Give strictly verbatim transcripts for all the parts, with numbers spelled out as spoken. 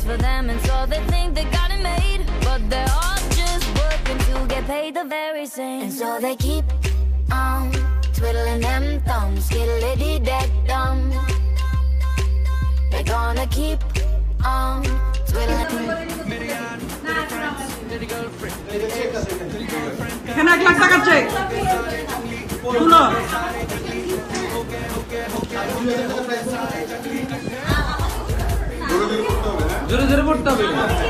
for them, and so they think they got it made, but they're all just working to get paid the very same. And so they keep on twiddling them thumbs, skiddly dead dumb. They're gonna keep on twiddling. Can I collect like a check? Pulo. Jore jore porte hobe.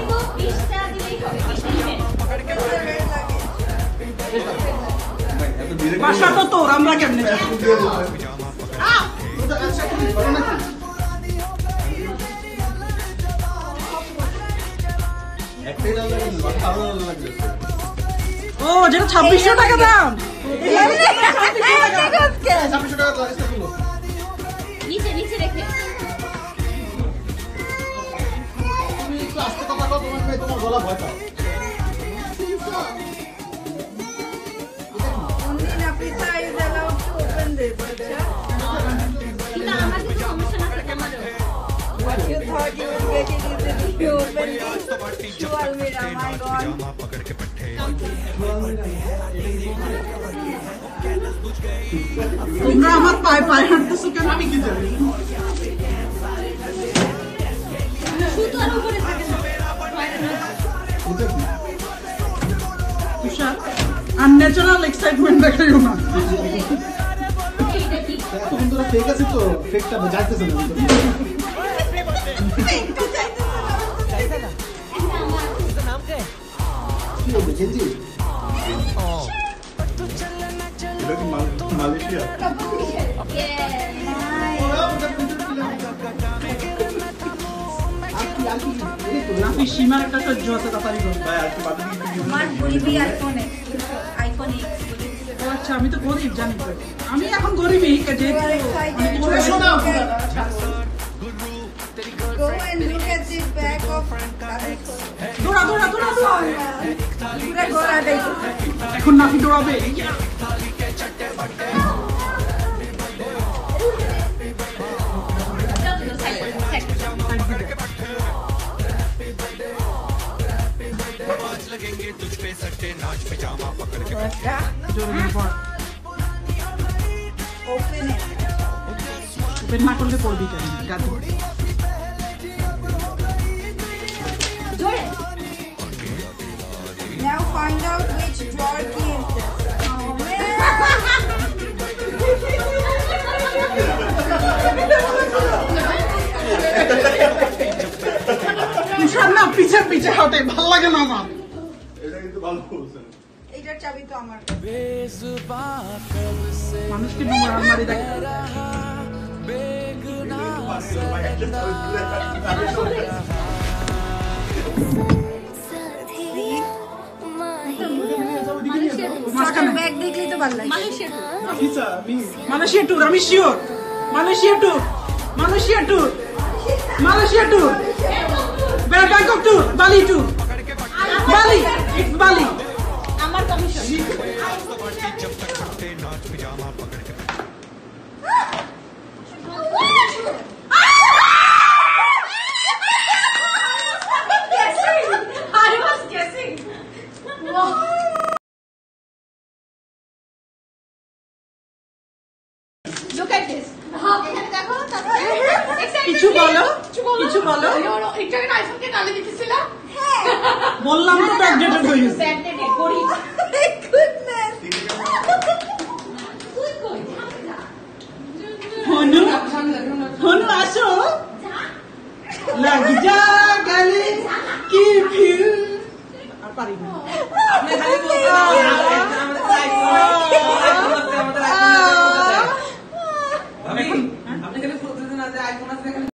Basha to তোর আমরা কেমনে যাব? একটাই দাও লাগবে। ও যেটা ছাব্বিশশো টাকা দাম। ছাব্বিশশো টাকা দাও নিচে নিচে রেখে। তুমি একটু আস্তে কথা বলো, তোমার মেয়ে তোমার গলা ভয় পায়। Only Nafisa is allowed to open this. কিন্তু আমার কিছু সমস্যা না থাকে আমার। What you thought you would get it easily to open this? Sure, Mira, my God. তোমরা আমার পায়ে পায়ে হাঁটতেছো কেন? আমি কি জানি। সুতোর উপরে থাকে না। তুষার আনন্যাচারাল এক্সাইটমেন্ট দেখাইও না। বন্ধুরা ফেক আছে তো, ফেকটা যাইতেছে না। নাম কে? কি হবে জেজি? ও এটা কি মালয়েশিয়া? নাফি সীমার একটা সহ্য আছে তাড়াতাড়ি করো ভাই। আর কি বাকি আমার গরিবই আইফোন এক্স আইফোন এক্স। আচ্ছা আমি তো গরিব জানি তো, আমি এখন গরিবই যেহেতু অনেক কিছু শোনাও। Go and look at the back of দৌড়া দৌড়া দৌড়া দৌড়া পুরো গোলা দেই। এখন নাফি দৌড়াবে। ওপেন না করলে পড়বি কেন? গাধু। Now find out which drawer key is this. Oh man! তুষার না পিছে পিছে হাঁটে, ভালো লাগে না আমার। এটা কিন্তু ভালো বলছেন। এইটার চাবি তো আমার। মানুষকে নোংরা আলমারি দেখে। ব্যাগ দেখলেই তো ভালো লাগে। মালয়েশিয়া ট্যুর, আমি sure. Malaysia tour, Malaysia tour, Malaysia tour, Bangkok tour, Bali tour, Bali, it's Bali. আমার commission. I was guessing. Look at this. কিছু বলো, কিছু বলো। এটাকে আইফোনকে গালি দিতেছিল। হ্যাঁ বললাম তো ব্যাকডেটেড হয়ে গেছে। ব্যাকডেটেড করি। গুডনেস। তুই কই থামা। হনু হনু আসো। লাগ যা গালি কি ফিল। আর পারি না। আপনি খালি বলতে